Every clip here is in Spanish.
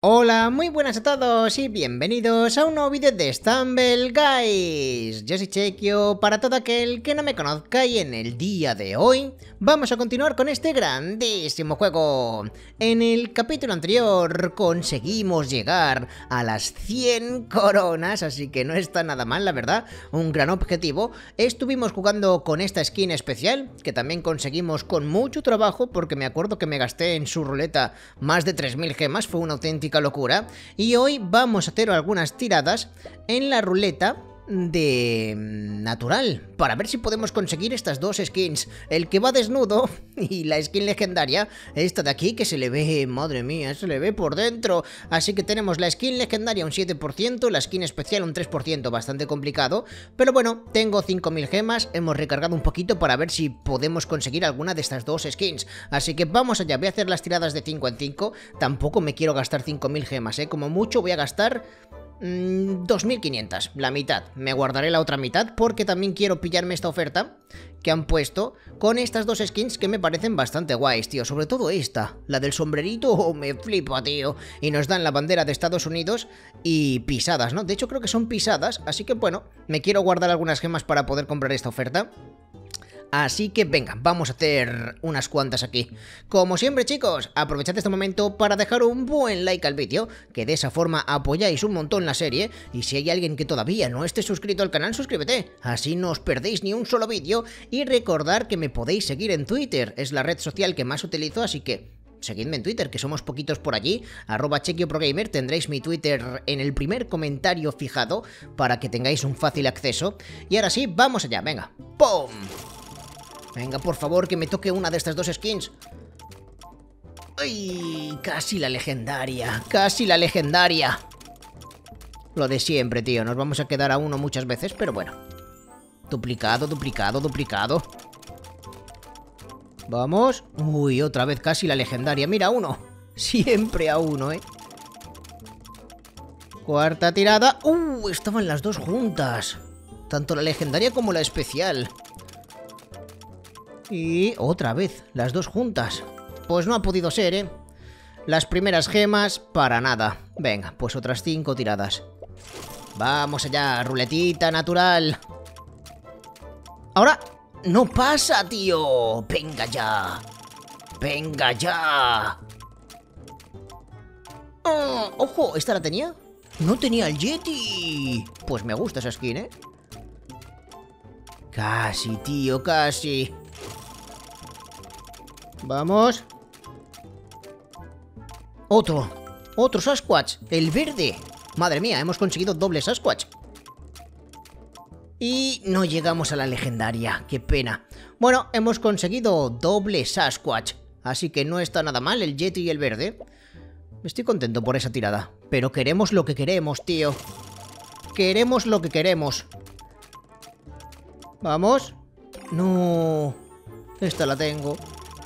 Hola, muy buenas a todos y bienvenidos a un nuevo vídeo de Stumble Guys. Yo soy Chequio para todo aquel que no me conozca y en el día de hoy vamos a continuar con este grandísimo juego. En el capítulo anterior conseguimos llegar a las 100 coronas, así que no está nada mal, la verdad, un gran objetivo. Estuvimos jugando con esta skin especial, que también conseguimos con mucho trabajo, porque me acuerdo que me gasté en su ruleta más de 3000 gemas, fue una auténtica locura. Y hoy vamos a hacer algunas tiradas en la ruleta de natural, para ver si podemos conseguir estas dos skins, el que va desnudo y la skin legendaria, esta de aquí que se le ve, madre mía, se le ve por dentro. Así que tenemos la skin legendaria un 7%, la skin especial un 3%, bastante complicado, pero bueno, tengo 5000 gemas, hemos recargado un poquito para ver si podemos conseguir alguna de estas dos skins, así que vamos allá. Voy a hacer las tiradas de 5 en 5, tampoco me quiero gastar 5000 gemas, como mucho voy a gastar 2500, la mitad. Me guardaré la otra mitad porque también quiero pillarme esta oferta que han puesto con estas dos skins que me parecen bastante guays, tío. Sobre todo esta, la del sombrerito, me flipa, tío. Y nos dan la bandera de Estados Unidos y pisadas, ¿no? De hecho creo que son pisadas, así que bueno, me quiero guardar algunas gemas para poder comprar esta oferta. Así que venga, vamos a hacer unas cuantas aquí. Como siempre, chicos, aprovechad este momento para dejar un buen like al vídeo, que de esa forma apoyáis un montón la serie, y si hay alguien que todavía no esté suscrito al canal, suscríbete, así no os perdéis ni un solo vídeo, y recordad que me podéis seguir en Twitter, es la red social que más utilizo, así que seguidme en Twitter, que somos poquitos por allí, @ChequioProGamer, tendréis mi Twitter en el primer comentario fijado, para que tengáis un fácil acceso. Y ahora sí, vamos allá, venga, ¡pum! Venga, por favor, que me toque una de estas dos skins. ¡Ay! Casi la legendaria. Casi la legendaria. Lo de siempre, tío. Nos vamos a quedar a uno muchas veces, pero bueno. Duplicado, duplicado, duplicado. Vamos. Uy, otra vez casi la legendaria. Mira, uno. Siempre a uno, ¿eh? Cuarta tirada. Estaban las dos juntas. Tanto la legendaria como la especial. Y otra vez, las dos juntas. Pues no ha podido ser, ¿eh? Las primeras gemas, para nada. Venga, pues otras 5 tiradas. Vamos allá, ruletita natural. Ahora, no pasa, tío. Venga ya. Venga ya. Oh, ojo, ¿esta la tenía? No tenía el Yeti. Pues me gusta esa skin, ¿eh? Casi, tío, casi. Vamos. Otro Sasquatch, el verde. Madre mía, hemos conseguido doble Sasquatch. Y no llegamos a la legendaria, qué pena. Bueno, hemos conseguido doble Sasquatch, así que no está nada mal el Yeti y el verde. Estoy contento por esa tirada, pero queremos lo que queremos, tío. Queremos lo que queremos. Vamos. No, esta la tengo.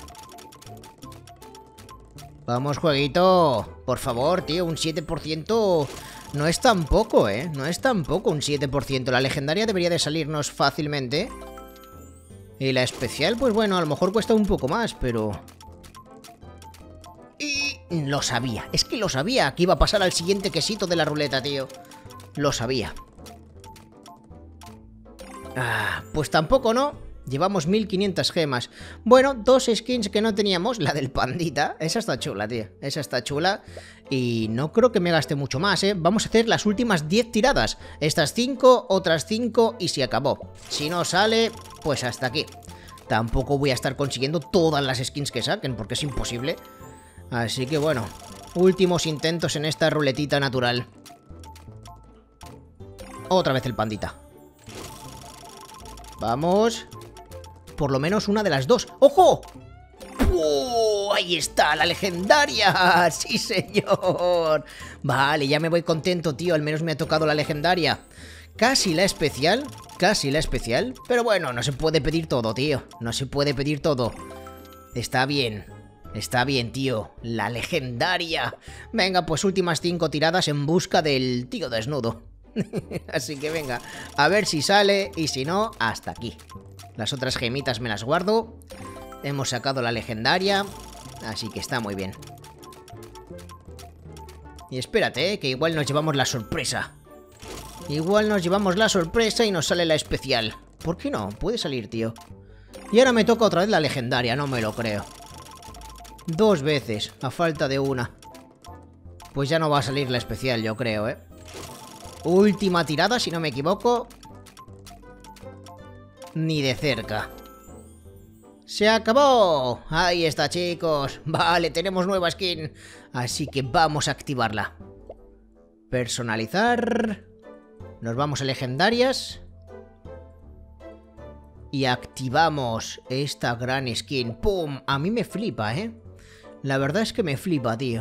Vamos, jueguito. Por favor, tío, un 7% no es tan poco, ¿eh? No es tan poco un 7%. La legendaria debería de salirnos fácilmente. Y la especial, pues bueno, a lo mejor cuesta un poco más, pero... Y lo sabía. Es que lo sabía que iba a pasar al siguiente quesito de la ruleta, tío. Lo sabía. Pues tampoco, ¿no? Llevamos 1500 gemas. Bueno, dos skins que no teníamos. La del pandita. Esa está chula, tío. Esa está chula. Y no creo que me gaste mucho más, ¿eh? Vamos a hacer las últimas 10 tiradas. Estas 5, otras 5 y se acabó. Si no sale, pues hasta aquí. Tampoco voy a estar consiguiendo todas las skins que saquen, porque es imposible. Así que bueno, últimos intentos en esta ruletita natural. Otra vez el pandita. Vamos. Por lo menos una de las dos. ¡Ojo! ¡Oh! Ahí está, la legendaria. ¡Sí, señor! Vale, ya me voy contento, tío. Al menos me ha tocado la legendaria. Casi la especial. Casi la especial. Pero bueno, no se puede pedir todo, tío. No se puede pedir todo. Está bien. Está bien, tío. La legendaria. Venga, pues últimas 5 tiradas en busca del tío desnudo. Así que venga, a ver si sale. Y si no, hasta aquí. Las otras gemitas me las guardo. Hemos sacado la legendaria, así que está muy bien. Y espérate, que igual nos llevamos la sorpresa. Igual nos llevamos la sorpresa y nos sale la especial. ¿Por qué no? Puede salir, tío. Y ahora me toca otra vez la legendaria, no me lo creo. 2 veces, a falta de una. Pues ya no va a salir la especial, yo creo, ¿eh? Última tirada, si no me equivoco. Ni de cerca. ¡Se acabó! Ahí está, chicos. Vale, tenemos nueva skin. Así que vamos a activarla. Personalizar. Nos vamos a legendarias. Y activamos esta gran skin. ¡Pum! A mí me flipa, ¿eh? La verdad es que me flipa, tío.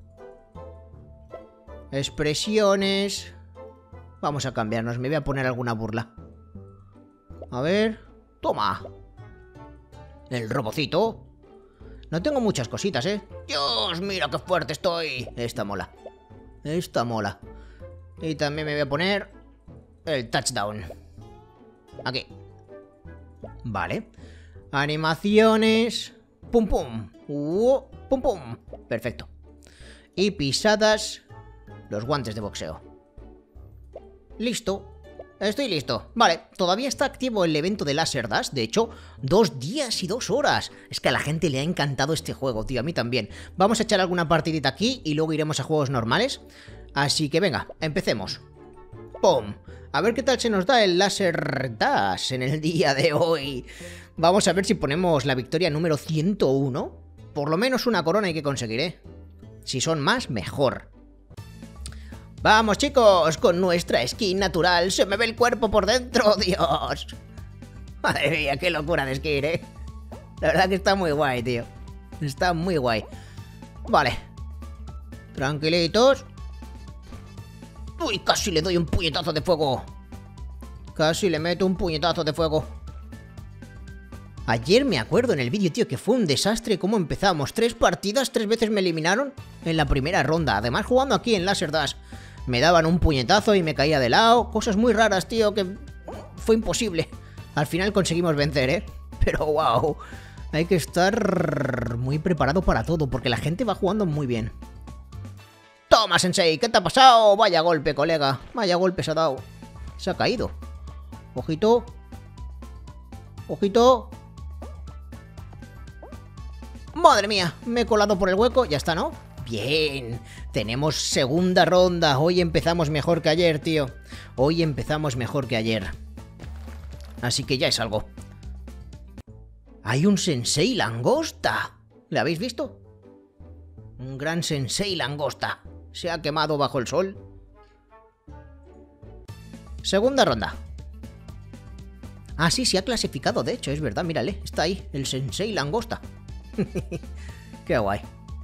Expresiones. Vamos a cambiarnos. Me voy a poner alguna burla. A ver. ¡Toma! El robocito. No tengo muchas cositas, ¿eh? ¡Dios! ¡Mira qué fuerte estoy! Esta mola. Esta mola. Y también me voy a poner el touchdown. Aquí. Vale. Animaciones. Pum pum. Pum pum. Perfecto. Y pisadas. Los guantes de boxeo. Listo. Estoy listo. Vale, todavía está activo el evento de Laser Dash. De hecho, 2 días y 2 horas. Es que a la gente le ha encantado este juego, tío. A mí también. Vamos a echar alguna partidita aquí y luego iremos a juegos normales. Así que venga, empecemos. ¡Pum! A ver qué tal se nos da el Laser Dash en el día de hoy. Vamos a ver si ponemos la victoria número 101. Por lo menos una corona hay que conseguir, ¿eh? Si son más, mejor. Vamos, chicos, con nuestra skin natural. Se me ve el cuerpo por dentro, Dios. Madre mía, qué locura de skin, ¿eh? La verdad que está muy guay, tío. Está muy guay. Vale. Tranquilitos. Uy, casi le doy un puñetazo de fuego. Casi le meto un puñetazo de fuego. Ayer me acuerdo en el vídeo, tío, que fue un desastre cómo empezamos. 3 partidas, 3 veces me eliminaron en la primera ronda. Además, jugando aquí en Laser Dash. Me daban un puñetazo y me caía de lado. Cosas muy raras, tío, que fue imposible. Al final conseguimos vencer, ¿eh? Pero wow. Hay que estar muy preparado para todo, porque la gente va jugando muy bien. Toma, Sensei, ¿qué te ha pasado? Vaya golpe, colega. Vaya golpe se ha dado. Se ha caído. Ojito. Ojito. Madre mía, me he colado por el hueco. Ya está, ¿no? Bien. Tenemos segunda ronda. Hoy empezamos mejor que ayer, tío. Hoy empezamos mejor que ayer. Así que ya es algo. Hay un Sensei langosta. ¿Le habéis visto? Un gran Sensei langosta. Se ha quemado bajo el sol. Segunda ronda. Ah, sí, se ha clasificado, de hecho, es verdad, mírale. Está ahí, el Sensei langosta. Qué guay.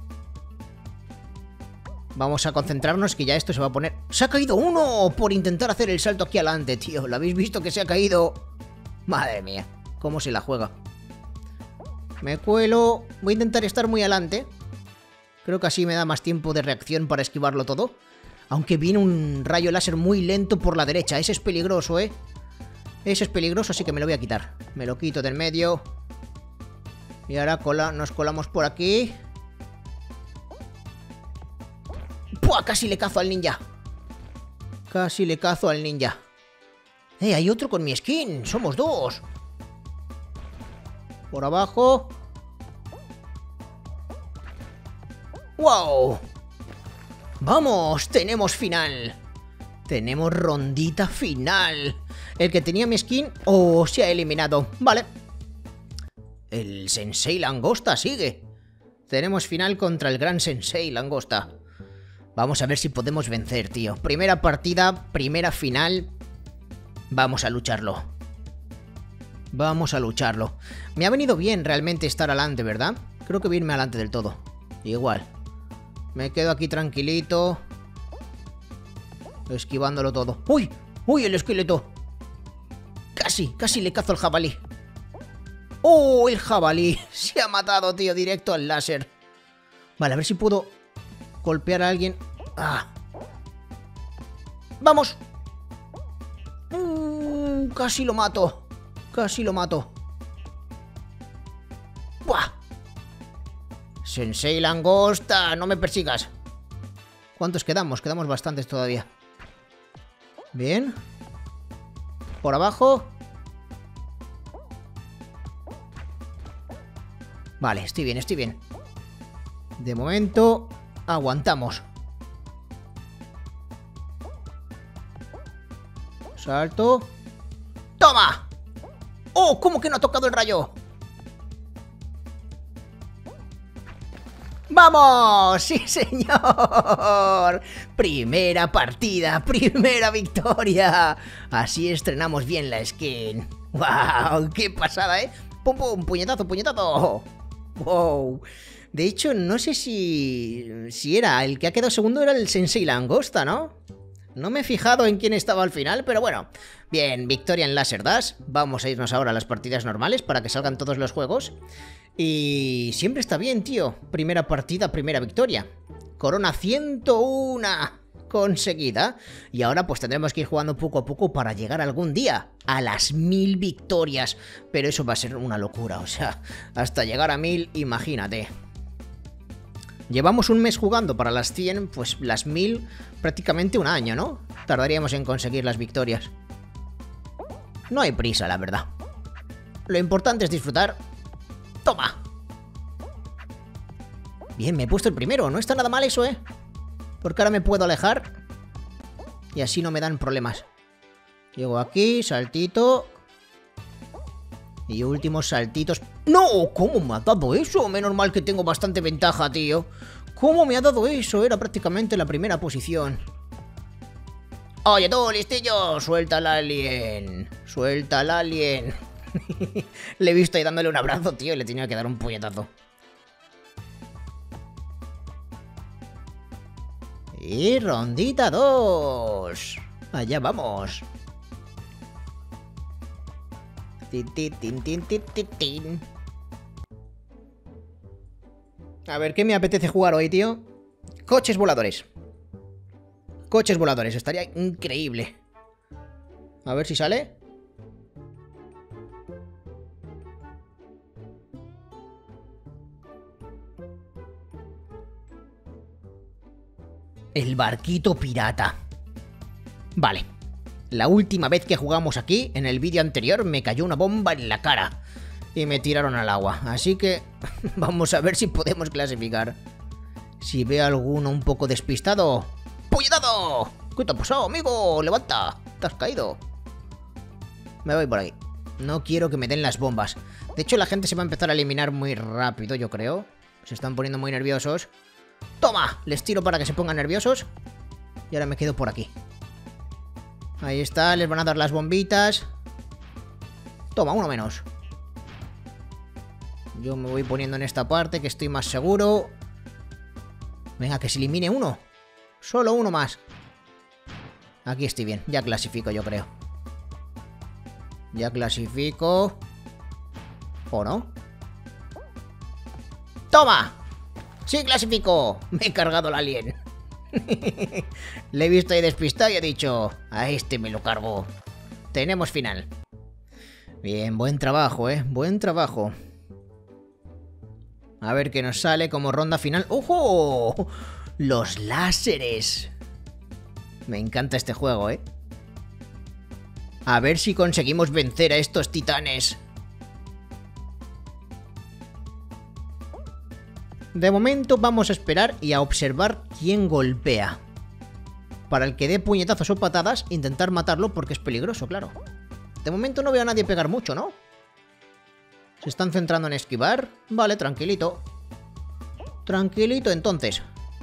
Vamos a concentrarnos que ya esto se va a poner... ¡Se ha caído uno! Por intentar hacer el salto aquí adelante, tío. ¿Lo habéis visto que se ha caído? Madre mía, cómo se la juega. Me cuelo. Voy a intentar estar muy adelante. Creo que así me da más tiempo de reacción para esquivarlo todo. Aunque viene un rayo láser muy lento por la derecha. Ese es peligroso, ¿eh? Ese es peligroso, así que me lo voy a quitar. Me lo quito del medio. Y ahora nos colamos por aquí. ¡Puah! Casi le cazo al ninja. Casi le cazo al ninja. Hay otro con mi skin. Somos 2. Por abajo. ¡Wow! ¡Vamos! ¡Tenemos final! Tenemos rondita final. El que tenía mi skin... ¡Oh! Se ha eliminado. Vale. El Sensei langosta sigue. Tenemos final contra el gran Sensei langosta. Vamos a ver si podemos vencer, tío. Primera partida, primera final. Vamos a lucharlo. Vamos a lucharlo. Me ha venido bien realmente estar adelante, ¿verdad? Creo que irme adelante del todo. Igual. Me quedo aquí tranquilito. Esquivándolo todo. ¡Uy! ¡Uy, el esqueleto! Casi le cazo al jabalí. ¡Oh, el jabalí! Se ha matado, tío, directo al láser. Vale, a ver si puedo golpear a alguien. ¡Ah! ¡Vamos! Casi lo mato. Casi lo mato. ¡Buah! Sensei langosta, no me persigas. ¿Cuántos quedamos? Quedamos bastantes todavía. Bien. Por abajo. Vale, estoy bien, estoy bien. De momento, aguantamos. Salto. ¡Toma! ¡Oh! ¿Cómo que no ha tocado el rayo? ¡Vamos! ¡Sí, señor! Primera partida, primera victoria. Así estrenamos bien la skin. ¡Wow! ¡Qué pasada, eh! ¡Pum, pum! ¡Puñetazo, puñetazo! ¡Wow! De hecho, no sé si era el que ha quedado segundo, era el Sensei Langosta, ¿no? No me he fijado en quién estaba al final, pero bueno. Bien, victoria en Laser Dash. Vamos a irnos ahora a las partidas normales para que salgan todos los juegos. Y siempre está bien, tío. Primera partida, primera victoria. Corona 101 conseguida. Y ahora pues tendremos que ir jugando poco a poco para llegar algún día a las 1000 victorias. Pero eso va a ser una locura, o sea, hasta llegar a 1000, imagínate. Llevamos un mes jugando para las 100, pues las 1000 prácticamente un año, ¿no? Tardaríamos en conseguir las victorias. No hay prisa, la verdad. Lo importante es disfrutar. ¡Toma! Bien, me he puesto el primero. No está nada mal eso, ¿eh? Porque ahora me puedo alejar y así no me dan problemas. Llego aquí, saltito. Y últimos saltitos. ¡No! ¿Cómo me ha dado eso? Menos mal que tengo bastante ventaja, tío. ¿Cómo me ha dado eso? Era prácticamente la primera posición. Oye tú, listillo, suelta al alien. Suelta al alien. Le he visto ahí dándole un abrazo, tío, y le tenía que dar un puñetazo. Y rondita 2. Allá vamos. A ver, ¿qué me apetece jugar hoy, tío? Coches voladores. Coches voladores, estaría increíble. A ver si sale. El barquito pirata. Vale. La última vez que jugamos aquí, en el vídeo anterior, me cayó una bomba en la cara. Y me tiraron al agua. Así que vamos a ver si podemos clasificar. Si veo alguno un poco despistado... ¡Puñetado! ¿Qué te ha pasado, amigo? ¡Levanta! ¿Te has caído? Me voy por ahí. No quiero que me den las bombas. De hecho, la gente se va a empezar a eliminar muy rápido, yo creo. Se están poniendo muy nerviosos. ¡Toma! Les tiro para que se pongan nerviosos. Y ahora me quedo por aquí. Ahí está, les van a dar las bombitas. Toma, uno menos. Yo me voy poniendo en esta parte que estoy más seguro. Venga, que se elimine uno. Solo uno más. Aquí estoy bien, ya clasifico yo creo. Ya clasifico. ¿O no? ¡Toma! ¡Sí clasifico! Me he cargado al alien. Le he visto ahí despistado y he dicho, a este me lo cargo. Tenemos final. Bien, buen trabajo, buen trabajo. A ver qué nos sale como ronda final. ¡Ojo! Los láseres. Me encanta este juego, A ver si conseguimos vencer a estos titanes. De momento vamos a esperar y a observar quién golpea. Para el que dé puñetazos o patadas, intentar matarlo porque es peligroso, claro. De momento no veo a nadie pegar mucho, ¿no? Se están centrando en esquivar. Vale, tranquilito. Tranquilito, entonces.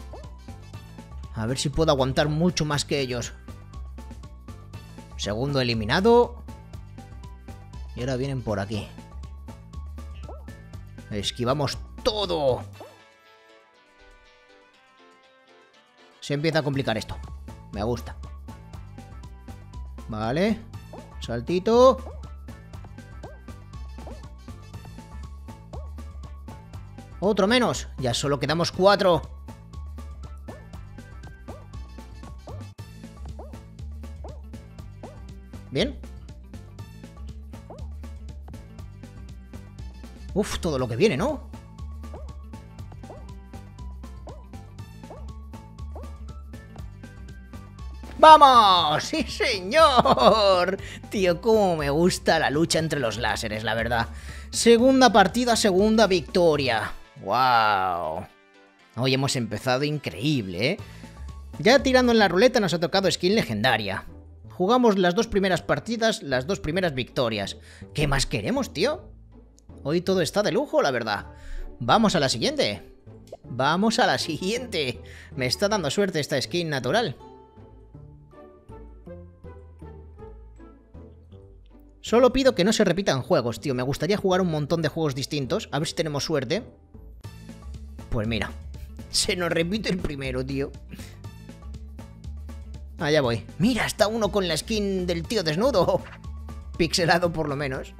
A ver si puedo aguantar mucho más que ellos. Segundo eliminado. Y ahora vienen por aquí. Esquivamos todo. Se empieza a complicar esto. Me gusta. Vale. Saltito. Otro menos. Ya solo quedamos 4. Bien. Uf, todo lo que viene, ¿no? ¡Vamos! ¡Sí, señor! Tío, cómo me gusta la lucha entre los láseres, la verdad. Segunda partida, segunda victoria. ¡Wow! Hoy hemos empezado increíble, ¿eh? Ya tirando en la ruleta nos ha tocado skin legendaria. Jugamos las 2 primeras partidas, las 2 primeras victorias. ¿Qué más queremos, tío? Hoy todo está de lujo, la verdad. Vamos a la siguiente. Vamos a la siguiente. Me está dando suerte esta skin natural. Solo pido que no se repitan juegos, tío. Me gustaría jugar un montón de juegos distintos. A ver si tenemos suerte. Pues mira. Se nos repite el primero, tío. Allá voy. Mira, está uno con la skin del tío desnudo. Pixelado por lo menos.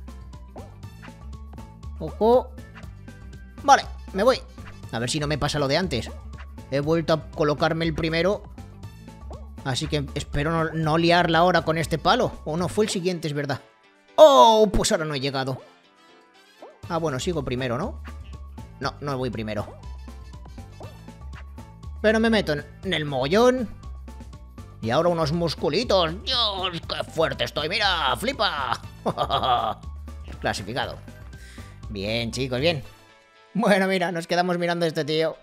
Ojo. Vale, me voy. A ver si no me pasa lo de antes. He vuelto a colocarme el primero. Así que espero no liarla ahora con este palo. O no, fue el siguiente, es verdad. ¡Oh! Pues ahora no he llegado. Ah, bueno, sigo primero, ¿no? No, no voy primero. Pero me meto en el mogollón. Y ahora unos musculitos. ¡Dios, qué fuerte estoy! ¡Mira! ¡Flipa! Clasificado. Bien, chicos, bien. Bueno, mira, nos quedamos mirando a este tío.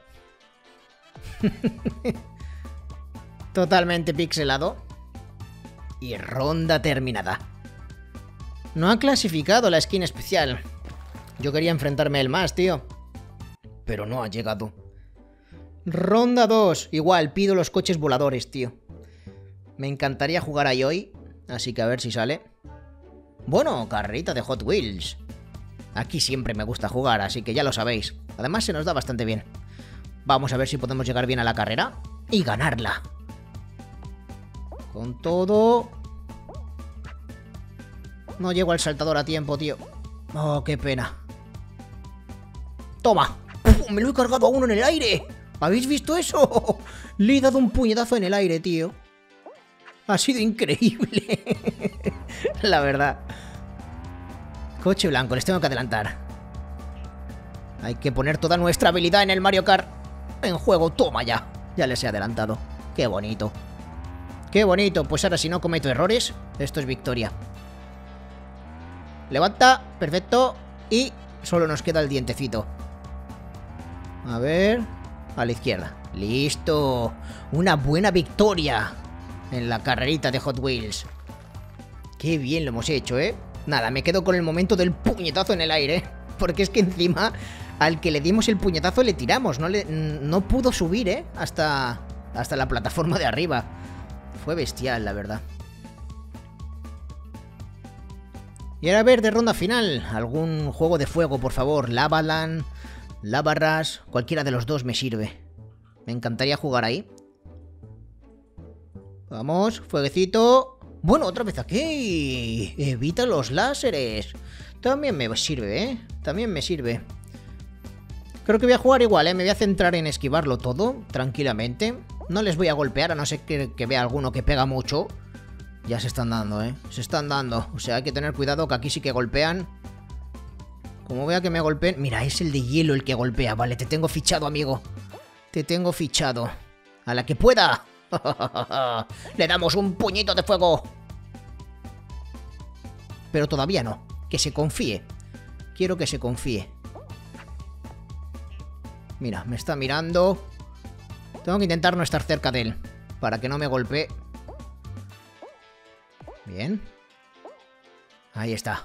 Totalmente pixelado. Y ronda terminada. No ha clasificado la skin especial. Yo quería enfrentarme a él más, tío. Pero no ha llegado. Ronda 2. Igual, pido los coches voladores, tío. Me encantaría jugar ahí hoy. Así que a ver si sale. Bueno, carrerita de Hot Wheels. Aquí siempre me gusta jugar, así que ya lo sabéis. Además se nos da bastante bien. Vamos a ver si podemos llegar bien a la carrera y ganarla. Con todo... No llego al saltador a tiempo, tío. Oh, qué pena. ¡Toma! ¡Uf! ¡Me lo he cargado a uno en el aire! ¿Habéis visto eso? Le he dado un puñetazo en el aire, tío. Ha sido increíble. La verdad. Coche blanco, les tengo que adelantar. Hay que poner toda nuestra habilidad en el Mario Kart en juego. Toma ya. Ya les he adelantado. Qué bonito. Qué bonito. Pues ahora si no cometo errores, esto es victoria. Levanta. Perfecto. Y solo nos queda el dientecito. A ver. A la izquierda. Listo. Una buena victoria en la carrerita de Hot Wheels. Qué bien lo hemos hecho, ¿eh? Nada, me quedo con el momento del puñetazo en el aire. Porque es que encima al que le dimos el puñetazo le tiramos. No pudo subir, ¿eh? Hasta la plataforma de arriba. Fue bestial, la verdad. Y ahora a ver de ronda final. Algún juego de fuego, por favor. Lava Land, Lava Rush. Cualquiera de los dos me sirve. Me encantaría jugar ahí. Vamos, fueguecito. Bueno, otra vez aquí. Evita los láseres. También me sirve, ¿eh? También me sirve. Creo que voy a jugar igual, ¿eh? Me voy a centrar en esquivarlo todo, tranquilamente. No les voy a golpear, a no ser que vea alguno que pega mucho. Ya se están dando, ¿eh? Se están dando. O sea, hay que tener cuidado que aquí sí que golpean. Como vea que me golpeen... Mira, es el de hielo el que golpea. Vale, te tengo fichado, amigo. Te tengo fichado. A la que pueda. Le damos un puñito de fuego. Pero todavía no. Que se confíe. Quiero que se confíe. Mira, me está mirando. Tengo que intentar no estar cerca de él para que no me golpee. Bien. Ahí está.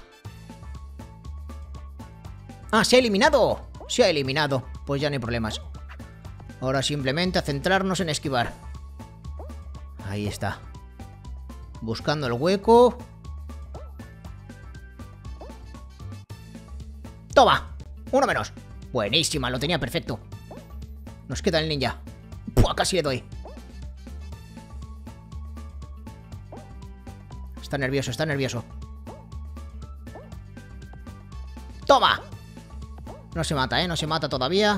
¡Ah, se ha eliminado! Se ha eliminado. Pues ya no hay problemas. Ahora simplemente a centrarnos en esquivar. Ahí está. Buscando el hueco. ¡Toma! Uno menos. Buenísima, lo tenía perfecto. Nos queda el ninja. ¡Pua! Casi le doy. Está nervioso, está nervioso. ¡Toma! No se mata, ¿eh? No se mata todavía.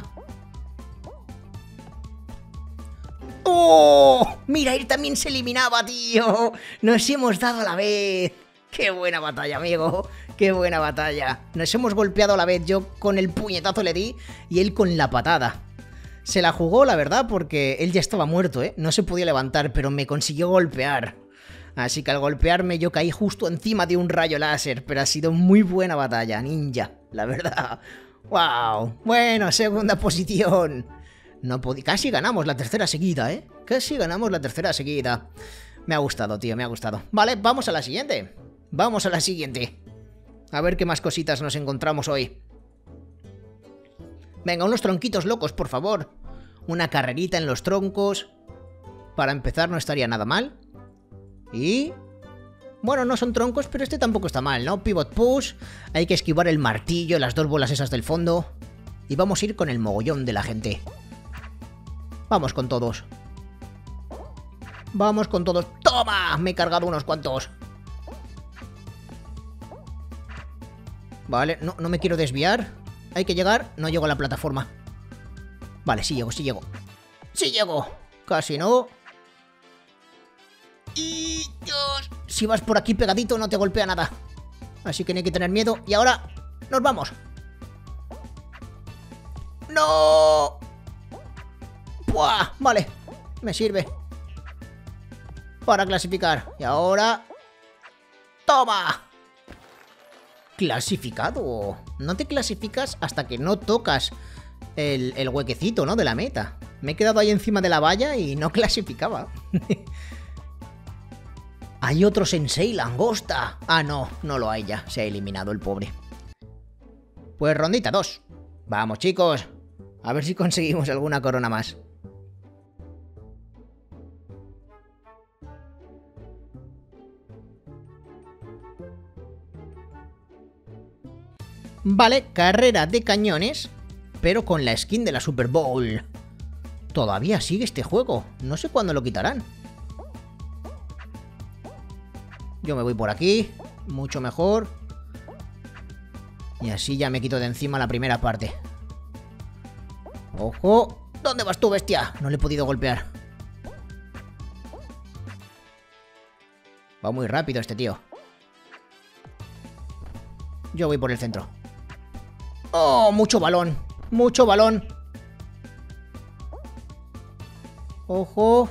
¡Oh! Mira, él también se eliminaba, tío. Nos hemos dado a la vez. ¡Qué buena batalla, amigo! ¡Qué buena batalla! Nos hemos golpeado a la vez. Yo con el puñetazo le di y él con la patada. Se la jugó, la verdad, porque él ya estaba muerto, ¿eh? No se podía levantar, pero me consiguió golpear. Así que al golpearme yo caí justo encima de un rayo láser, pero ha sido muy buena batalla, ninja, la verdad. ¡Wow! Bueno, segunda posición. No casi ganamos la tercera seguida, ¿eh? Casi ganamos la tercera seguida. Me ha gustado, tío, me ha gustado. Vale, vamos a la siguiente. Vamos a la siguiente. A ver qué más cositas nos encontramos hoy. Venga, unos tronquitos locos, por favor. Una carrerita en los troncos. Para empezar no estaría nada mal. Y... bueno, no son troncos, pero este tampoco está mal, ¿no? Pivot push. Hay que esquivar el martillo, las dos bolas esas del fondo. Y vamos a ir con el mogollón de la gente. Vamos con todos. Vamos con todos. ¡Toma! Me he cargado unos cuantos. Vale, no me quiero desviar. Hay que llegar. No llego a la plataforma. Vale, sí llego, sí llego. ¡Sí llego! Casi no. Y... Dios. Si vas por aquí pegadito no te golpea nada. Así que no hay que tener miedo. Y ahora nos vamos. ¡No! ¡Buah! Vale, me sirve para clasificar. Y ahora... ¡toma! Clasificado. No te clasificas hasta que no tocas el huequecito, ¿no? De la meta. Me he quedado ahí encima de la valla y no clasificaba. Hay otro Sensei langosta. Ah, no, no lo hay ya. Se ha eliminado el pobre. Pues rondita 2. Vamos, chicos. A ver si conseguimos alguna corona más. Vale, carrera de cañones, pero con la skin de la Super Bowl. Todavía sigue este juego. No sé cuándo lo quitarán. Yo me voy por aquí. Mucho mejor. Y así ya me quito de encima la primera parte. ¡Ojo! ¿Dónde vas tú, bestia? No le he podido golpear. Va muy rápido este tío. Yo voy por el centro. ¡Oh! Mucho balón. Mucho balón. ¡Ojo!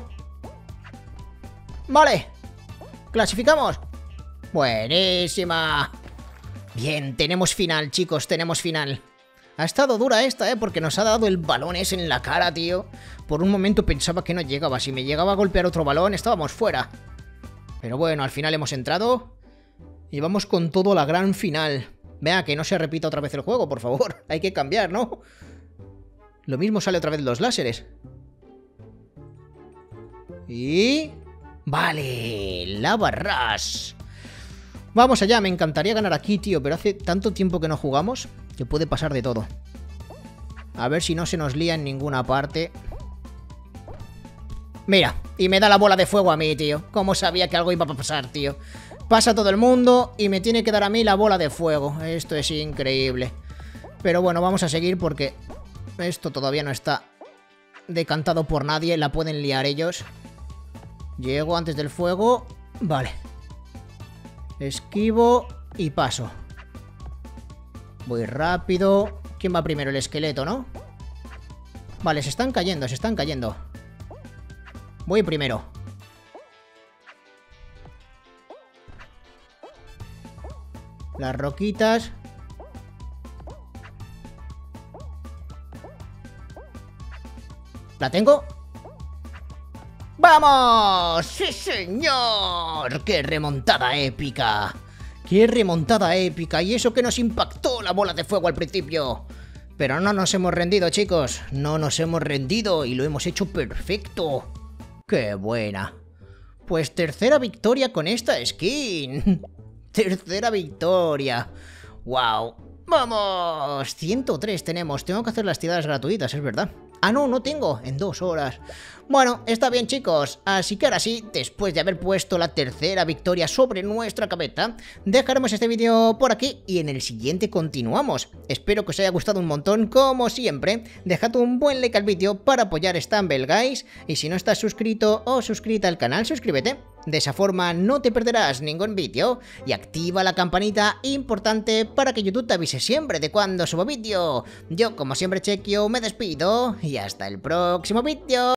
¡Vale! ¡Clasificamos! ¡Buenísima! Bien, tenemos final, chicos, tenemos final. Ha estado dura esta, porque nos ha dado el balón ese en la cara, tío. Por un momento pensaba que no llegaba. Si me llegaba a golpear otro balón, estábamos fuera. Pero bueno, al final hemos entrado. Y vamos con todo a la gran final. Vea, que no se repita otra vez el juego, por favor. Hay que cambiar, ¿no? Lo mismo sale otra vez los láseres. Y... vale, Lava Rush. Vamos allá, me encantaría ganar aquí, tío. Pero hace tanto tiempo que no jugamos que puede pasar de todo. A ver si no se nos lía en ninguna parte. Mira, y me da la bola de fuego a mí, tío. ¿Cómo sabía que algo iba a pasar, tío? Pasa todo el mundo y me tiene que dar a mí la bola de fuego. Esto es increíble. Pero bueno, vamos a seguir porque esto todavía no está decantado por nadie. La pueden liar ellos. Llego antes del fuego. Vale. Esquivo y paso. Voy rápido. ¿Quién va primero? El esqueleto, ¿no? Vale, se están cayendo, se están cayendo. Voy primero. Las roquitas. ¿La tengo? ¡Vamos! ¡Sí, señor! ¡Qué remontada épica! ¡Qué remontada épica! Y eso que nos impactó la bola de fuego al principio. Pero no nos hemos rendido, chicos. No nos hemos rendido y lo hemos hecho perfecto. ¡Qué buena! Pues tercera victoria con esta skin. Tercera victoria. ¡Wow! ¡Vamos! 103 tenemos. Tengo que hacer las tiradas gratuitas, es verdad. Ah, no, no tengo. En 2 horas. Bueno, está bien, chicos. Así que ahora sí, después de haber puesto la tercera victoria sobre nuestra cabeza, dejaremos este vídeo por aquí y en el siguiente continuamos. Espero que os haya gustado un montón, como siempre. Dejad un buen like al vídeo para apoyar Stumble Guys. Y si no estás suscrito o suscrita al canal, suscríbete. De esa forma no te perderás ningún vídeo y activa la campanita importante para que YouTube te avise siempre de cuando subo vídeo. Yo, como siempre, Chequio, me despido y hasta el próximo vídeo.